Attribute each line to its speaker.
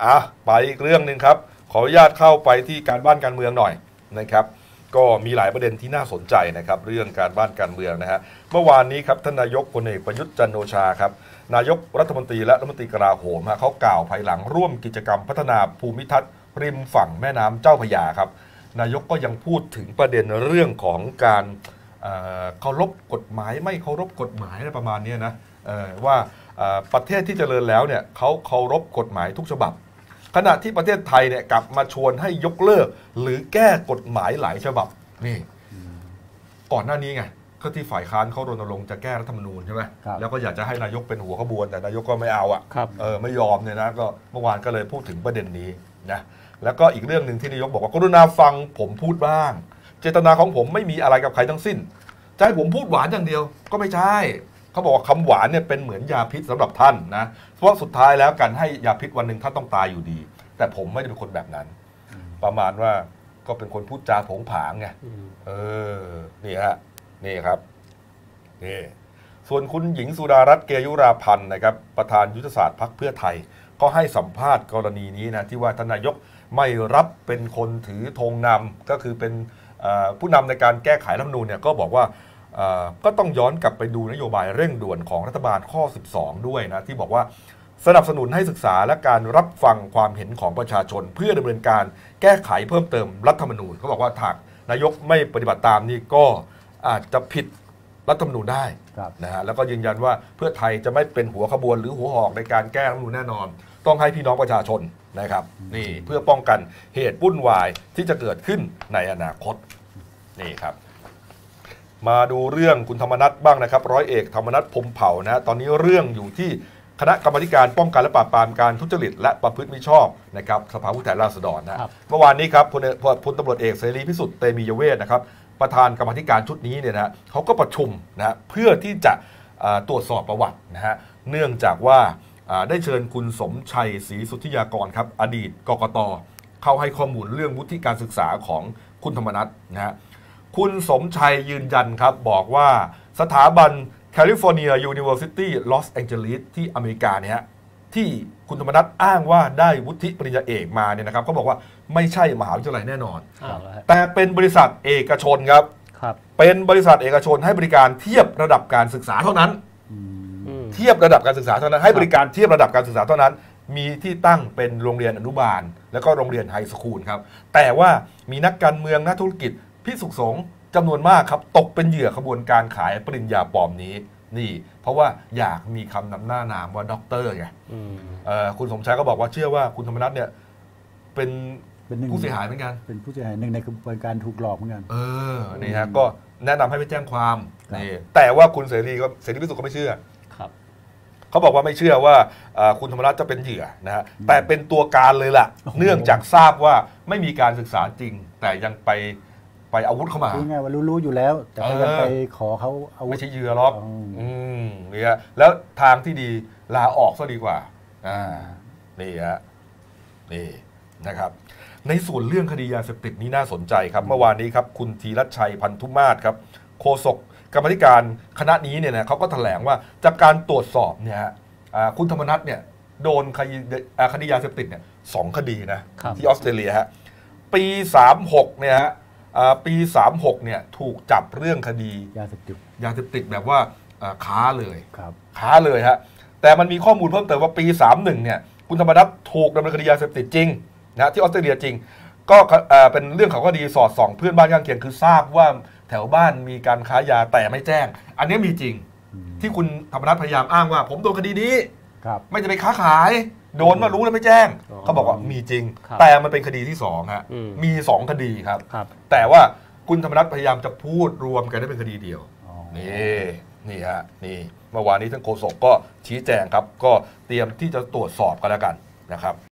Speaker 1: ไปอีกเรื่องหนึ่งครับขออนุญาตเข้าไปที่การบ้านการเมืองหน่อยนะครับก็มีหลายประเด็นที่น่าสนใจนะครับเรื่องการบ้านการเมืองนะฮะเมื่อวานนี้ครับท่านนายกพลเอกประยุทธ์จันทร์โอชาครับนายกรัฐมนตรีและรัฐมนตรีกลาโหมเขากล่าวภายหลังร่วมกิจกรรมพัฒนาภูมิทัศน์ริมฝั่งแม่น้ำเจ้าพระยาครับนายกก็ยังพูดถึงประเด็นเรื่องของการเคารพกฎหมายไม่เคารพกฎหมายอะไรประมาณนี้นะว่าประเทศที่เจริญแล้วเนี่ยเขาเคารพกฎหมายทุกฉบับขณะที่ประเทศไทยเนี่ยกลับมาชวนให้ยกเลิกหรือแก้กฎหมายหลายฉบับนี่ก่อนหน้านี้ไงก็ที่ฝ่ายค้านเขารณรงค์จะแก้รัฐธรรมนูญใช่ไหมแล้วก็อยากจะให้นายกเป็นหัวขบวนแต่นายกก็ไม่เอาไม่ยอมเนี่ยนะก็เมื่อวานก็เลยพูดถึงประเด็นนี้นะแล้วก็อีกเรื่องหนึ่งที่นายกบอกว่ากรุณาฟังผมพูดบ้างเจตนาของผมไม่มีอะไรกับใครทั้งสิ้นจะให้ผมพูดหวานอย่างเดียวก็ไม่ใช่เขาบอกว่าคำหวานเนี่ยเป็นเหมือนยาพิษสำหรับท่านนะเพราะสุดท้ายแล้วการให้ยาพิษวันหนึ่งท่านต้องตายอยู่ดีแต่ผมไม่ได้เป็นคนแบบนั้นประมาณว่าก็เป็นคนพูดจาโผงผางไงนี่ฮะนี่ครับนี่ส่วนคุณหญิงสุดารัตน์เกยุราพันธ์นะครับประธานยุทธศาสตร์พรรคเพื่อไทยก็ให้สัมภาษณ์กรณีนี้นะที่ว่าทนายกไม่รับเป็นคนถือธงนำก็คือเป็นผู้นำในการแก้ไขรัฐธรรมนูญเนี่ยก็บอกว่าก็ต้องย้อนกลับไปดูนโยบายเร่งด่วนของรัฐบาลข้อ 12 ด้วยนะที่บอกว่าสนับสนุนให้ศึกษาและการรับฟังความเห็นของประชาชนเพื่อดำเนินการแก้ไขเพิ่มเติมรัฐธรรมนูญเขาบอกว่าถ้านายกไม่ปฏิบัติตามนี่ก็อาจจะผิดรัฐธรรมนูญได้นะฮะแล้วก็ยืนยันว่าเพื่อไทยจะไม่เป็นหัวขบวนหรือหัวหอกในการแก้รัฐธรรมนูญแน่นอนต้องให้พี่น้องประชาชนนะครับนี่เพื่อป้องกันเหตุวุ่นวายที่จะเกิดขึ้นในอนาคตนี่ครับมาดูเรื่องคุณธรรมนัสบ้างนะครับร้อยเอกธรรมนัสพรหมเผ่านะตอนนี้เรื่องอยู่ที่คณะกรรมาการป้องกันและปราบปรามการทุจริตและประพฤติมิชอบนะครับสภาผู้แทนราษฎรนะเมื่อวานนี้ครับพลตำรวจเอกเสรีพิสุทธิ์เตมียเวทนะครับประธานกรรมาการชุดนี้เนี่ยนะเขาก็ประชุมนะเพื่อที่จะตรวจสอบประวัตินะฮะเนื่องจากว่าได้เชิญคุณสมชัยศรีสุทธิยากรครับอดีตกกต.เข้าให้ข้อมูลเรื่องวุฒิการศึกษาของคุณธรรมนัสนะฮะคุณสมชัยยืนยันครับบอกว่าสถาบันแคลิฟอร์เนียยูนิเวอร์ซิตี้ลอสแองเจลิสที่อเมริกาเนี่ยที่คุณธรรมนัสอ้างว่าได้วุฒิปริญญาเอกมาเนี่ยนะครับเขาบอกว่าไม่ใช่มหาวิทยาลัยแน่นอนแต่เป็นบริษัทเอกชนครับเป็นบริษัทเอกชนให้บริการเทียบระดับการศึกษาเท่านั้นเทียบระดับการศึกษาเท่านั้นให้บริการเทียบระดับการศึกษาเท่านั้นมีที่ตั้งเป็นโรงเรียนอนุบาลแล้วก็โรงเรียนไฮสคูลครับแต่ว่ามีนักการเมืองนักธุรกิจภิกษุสงฆ์จำนวนมากครับตกเป็นเหยื่อขบวนการขายปริญญาปลอมนี้นี่เพราะว่าอยากมีคำนำหน้านามว่าด็อกเตอร์ไงคุณสมชายก็บอกว่าเชื่อว่าคุณธรรมนัสเนี่ยเป็นผู้เสียหายเหมือนกันเป็นผู้เสียหายหนึ่งในกระบวนการถูกหลอกเหมือนกันนี่ฮะก็แนะนำให้ไปแจ้งความนี่แต่ว่าคุณเสรีพิสุทธิ์ก็ไม่เชื่อเขาบอกว่าไม่เชื่อว่าคุณธรรมนัสจะเป็นเหยื่อนะฮะแต่เป็นตัวการเลยล่ะเนื่องจากทราบว่าไม่มีการศึกษาจริงแต่ยังไปอาวุธเข้ามา
Speaker 2: นี่ไงว่ารู้อยู่แล้วแต่ก็ยังไปขอเขาอาวุธ
Speaker 1: ไม่ใช่เหยื่อหรอกนี่ฮะแล้วทางที่ดีลาออกซะดีกว่านี่ฮะนี่นะครับในส่วนเรื่องคดียาเสพติดนี้น่าสนใจครับเมื่อวานนี้ครับคุณธีรชัยพันธุมาศครับโฆษกกรรมธิการคณะนี้เนี่ยนะเขาก็แถลงว่าจากการตรวจสอบเนี่ยคุณธรรมนัสเนี่ยโดนคดียาเสพติดเนี่ย2 คดีนะที่ออสเตรเลียฮะปี36เนี่ยฮะปี36เนี่ยถูกจับเรื่องคดี
Speaker 2: ยาเสพติด
Speaker 1: แบบว่าค้าเลยฮะแต่มันมีข้อมูลเพิ่มเติมว่าปี31เนี่ยคุณธรรมนัสถูกดำเนินคดียาเสพติดจริงนะที่ออสเตรเลียจริงก็เป็นเรื่องของคดีสอดส่องเพื่อนบ้านข้างเคียงคือทราบว่าแถวบ้านมีการค้ายาแต่ไม่แจ้งอันนี้มีจริงที่คุณธรรมนัสพยายามอ้างว่าผมโดนคดีนี้ไม่จะไปค้าขายโดนมารู้แล้วไม่แจ้งเขาบอกว่ามีจริงแต่มันเป็นคดีที่2ฮะมี2 คดีครับแต่ว่าคุณธรรมนัสพยายามจะพูดรวมกันได้เป็นคดีเดียวนี่ฮะนี่เมื่อวานนี้ท่านโฆษกก็ชี้แจงครับก็เตรียมที่จะตรวจสอบกันแล้วกันนะครับ